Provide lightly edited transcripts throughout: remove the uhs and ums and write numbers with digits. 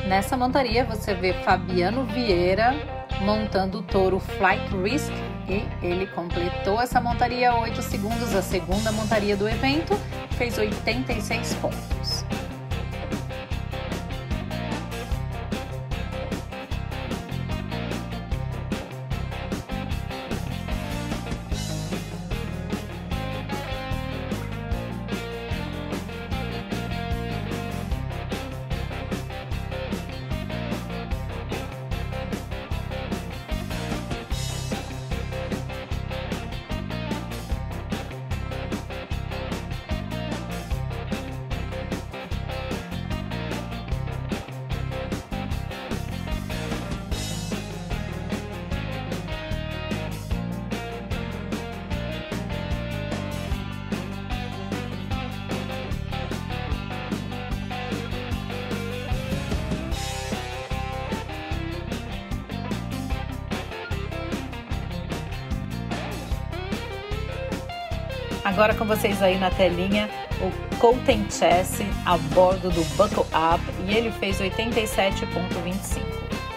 Nessa montaria você vê Fabiano Vieira montando o touro Flight Risk e ele completou essa montaria a 8 segundos, a segunda montaria do evento, fez 86 pontos. Agora com vocês aí na telinha, o Colton Chess a bordo do Buckle Up e ele fez 87,25.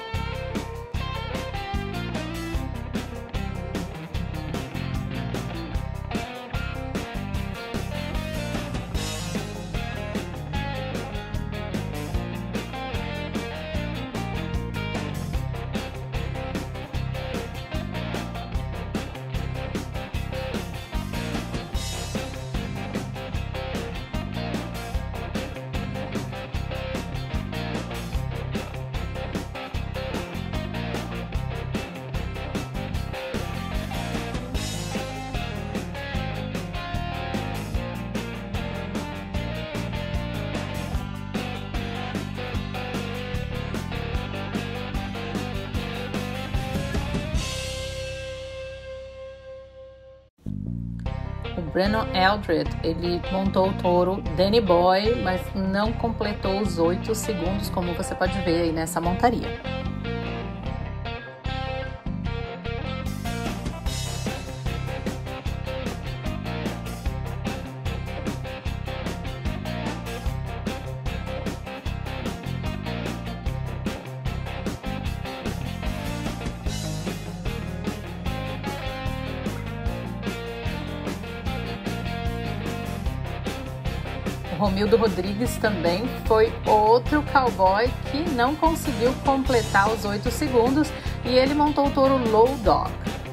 O Brennan Eldred, ele montou o touro Danny Boy, mas não completou os 8 segundos, como você pode ver aí nessa montaria. Romildo Rodrigues também foi outro cowboy que não conseguiu completar os 8 segundos e ele montou o touro Low Dog.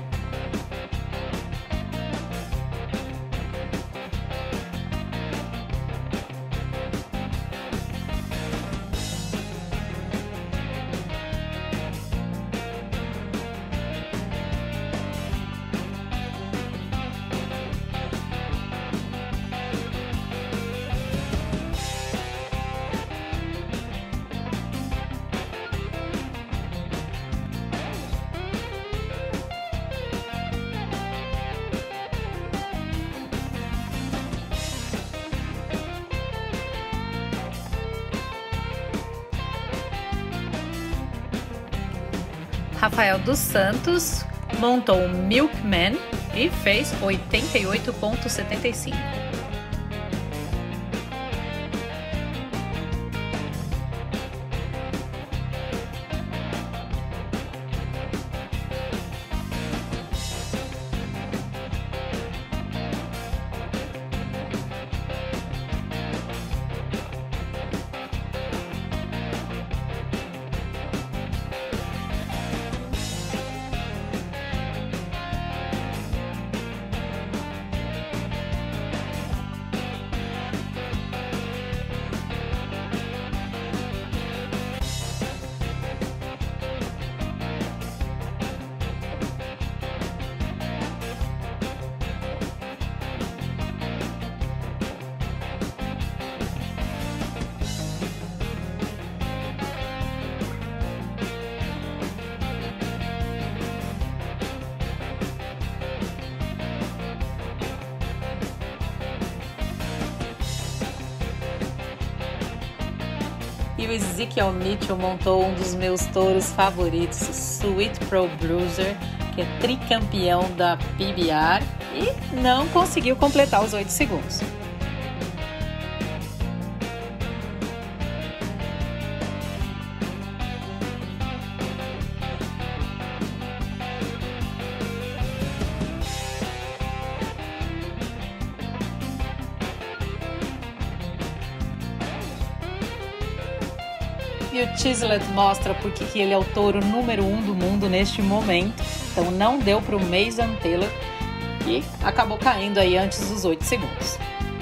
Rafael dos Santos montou o Milkman e fez 88,75. E o Ezekiel Mitchell montou um dos meus touros favoritos, Sweet Pro Bruiser, que é tricampeão da PBR e não conseguiu completar os 8 segundos. E o Chislett mostra porque que ele é o touro número 1 do mundo neste momento. Então não deu para o Mason Taylor e acabou caindo aí antes dos 8 segundos.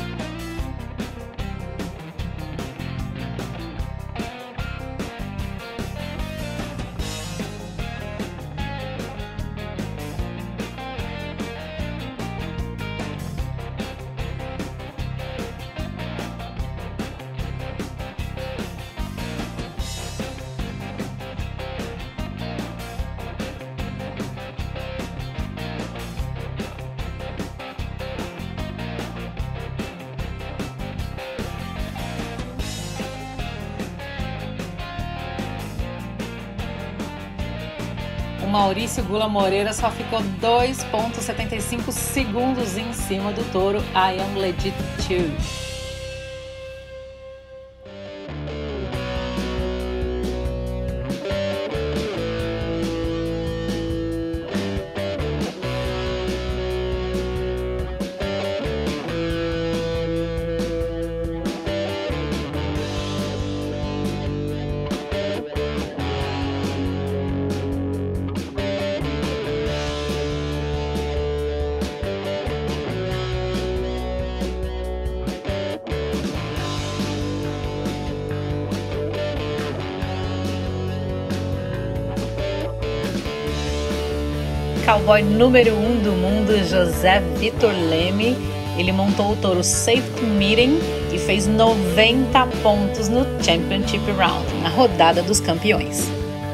O Maurício Gula Moreira só ficou 2,75 segundos em cima do touro I Am Legit 2. Cowboy número 1 do mundo, José Vitor Leme, ele montou o touro Safety Meeting e fez 90 pontos no Championship Round, na rodada dos campeões.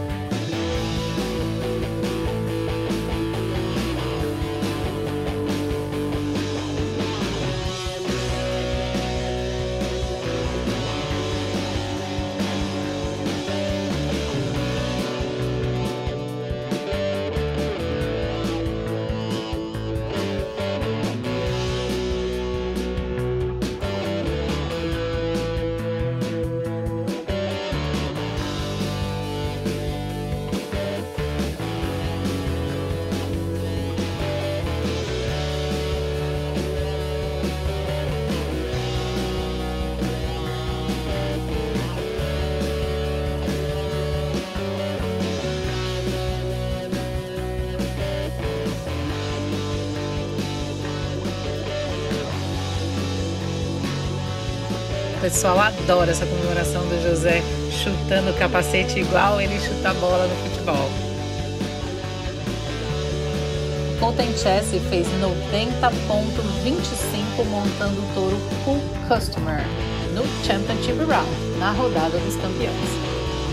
O pessoal adora essa comemoração do José chutando o capacete igual ele chuta a bola no futebol. Colton Chessie fez 90,25 montando o touro Cool Customer no Championship Round, na rodada dos campeões.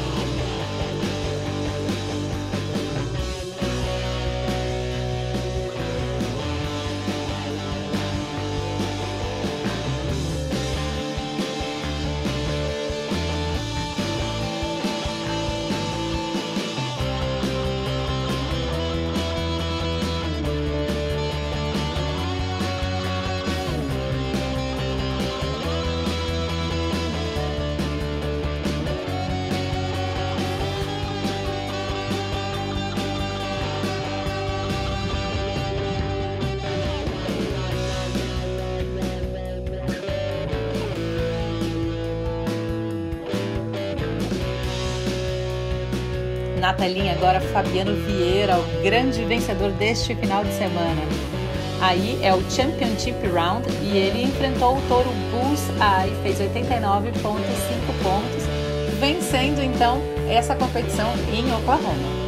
Na telinha agora Fabiano Vieira, o grande vencedor deste final de semana. Aí é o Championship Round e ele enfrentou o touro Bullseye, fez 89,5 pontos, vencendo então essa competição em Oklahoma.